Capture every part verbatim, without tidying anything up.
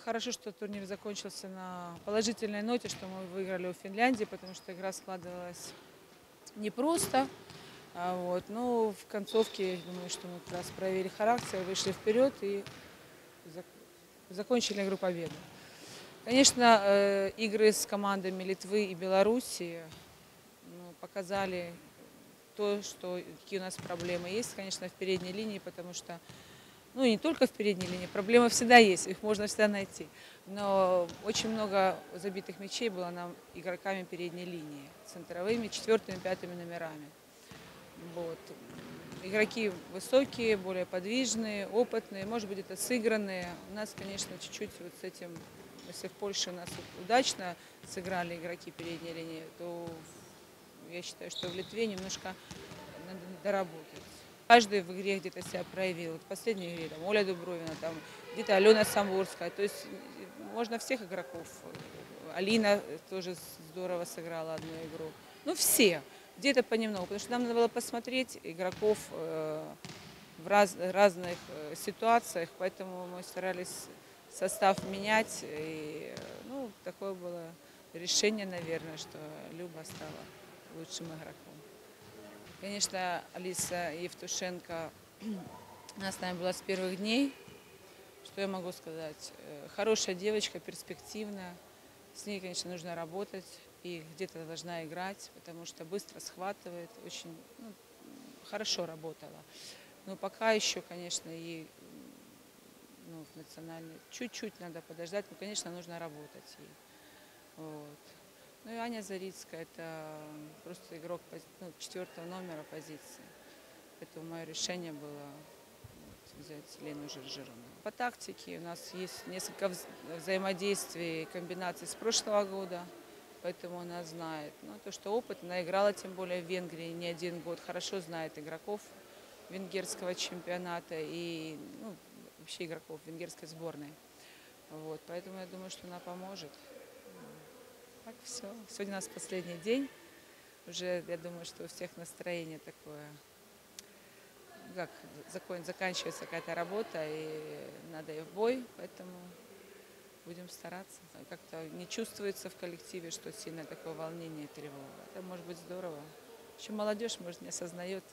Хорошо, что турнир закончился на положительной ноте, что мы выиграли у Финляндии, потому что игра складывалась непросто. А вот, но в концовке, я думаю, что мы как раз проявили характер, вышли вперед и закончили игру победой. Конечно, э, игры с командами Литвы и Белоруссии ну, показали то, что, какие у нас проблемы есть, конечно, в передней линии, потому что, ну, не только в передней линии, проблемы всегда есть, их можно всегда найти. Но очень много забитых мячей было нам игроками передней линии, центровыми, четвертыми, пятыми номерами. Вот. Игроки высокие, более подвижные, опытные, может быть, это сыгранные. У нас, конечно, чуть-чуть вот с этим, если в Польше у нас удачно сыграли игроки передней линии, то я считаю, что в Литве немножко надо доработать. Каждый в игре где-то себя проявил. В последней игре там, Оля Дубровина, там, где-то Алена Самбурская. То есть можно всех игроков. Алина тоже здорово сыграла одну игру. Ну, все. Где-то понемногу. Потому что нам надо было посмотреть игроков э, в раз, разных э, ситуациях. Поэтому мы старались состав менять. И, ну, такое было решение, наверное, что Люба стала лучшим игроком. Конечно, Алиса Евтушенко, она с нами была с первых дней. Что я могу сказать? Хорошая девочка, перспективная. С ней, конечно, нужно работать и где-то должна играть, потому что быстро схватывает, очень ну, хорошо работала. Но пока еще, конечно, ей ну, в национальной чуть-чуть надо подождать, но, конечно, нужно работать ей. Вот. Ну и Аня Зарицкая, это просто игрок ну, четвертого номера позиции. Поэтому мое решение было вот, взять Лену Жиржировну. По тактике у нас есть несколько вза взаимодействий, комбинаций с прошлого года, поэтому она знает. Ну, то, что опыт, она играла тем более в Венгрии не один год, хорошо знает игроков венгерского чемпионата и ну, вообще игроков венгерской сборной. Вот, поэтому я думаю, что она поможет. Так, все. Сегодня у нас последний день. Уже, я думаю, что у всех настроение такое, как закон, заканчивается какая-то работа, и надо и в бой, поэтому будем стараться. Как-то не чувствуется в коллективе, что сильное такое волнение и тревога. Это может быть здорово. Еще молодежь, может, не осознает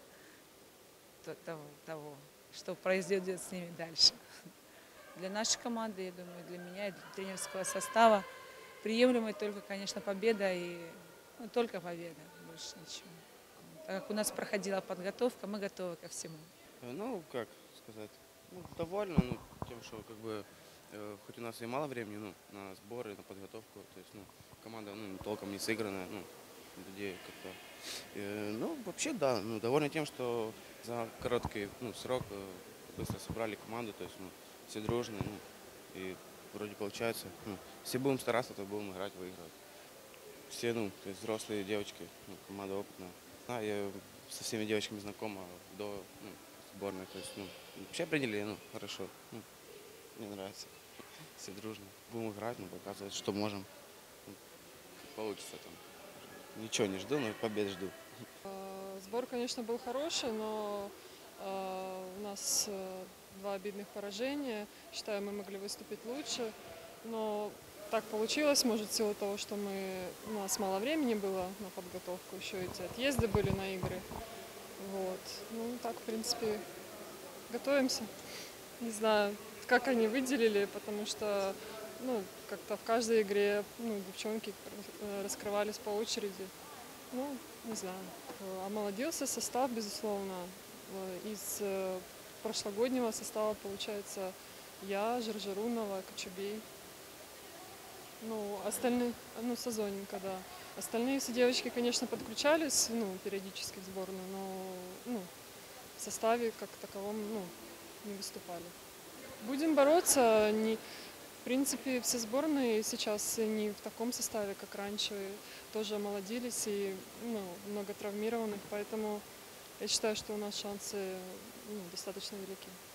того, того, что произойдет с ними дальше. Для нашей команды, я думаю, для меня и для тренерского состава приемлемой только, конечно, победа и ну, только победа, больше ничего. Так как у нас проходила подготовка, мы готовы ко всему. Ну, как сказать, ну, довольно ну, тем, что как бы э, хоть у нас и мало времени ну, на сборы, на подготовку, то есть ну, команда ну, толком не сыгранная, ну, людей как-то. Э, ну, вообще да, ну, довольны тем, что за короткий ну, срок э, быстро собрали команду, то есть ну, все дружные, ну, и вроде получается. Ну, если будем стараться, то будем играть, выигрывать. Все, ну, то есть взрослые девочки, ну, команда опытная. А, я со всеми девочками знакома до ну, сборной, то есть, ну, вообще приняли, ну, хорошо, ну, мне нравится. Все дружно. Будем играть, ну, показывать, что можем. Ну, получится там. Ничего не жду, но побед жду. Сбор, конечно, был хороший, но э, у нас э, два обидных поражения. Считаю, мы могли выступить лучше. Но так получилось, может, в силу того, что мы, у нас мало времени было на подготовку, еще эти отъезды были на игры. Вот. Ну, так, в принципе, готовимся. Не знаю, как они выделили, потому что ну, как-то в каждой игре ну, девчонки раскрывались по очереди. Ну, не знаю. Омолодился состав, безусловно. Из прошлогоднего состава, получается, я, Жиржирунова, Кочубей. Ну, остальные, ну, Сазоненко, да. Остальные все девочки, конечно, подключались, ну, периодически в сборную, но, ну, в составе как таковом, ну, не выступали. Будем бороться. Не, в принципе, все сборные сейчас не в таком составе, как раньше, тоже омолодились и ну, много травмированных, поэтому я считаю, что у нас шансы ну, достаточно велики.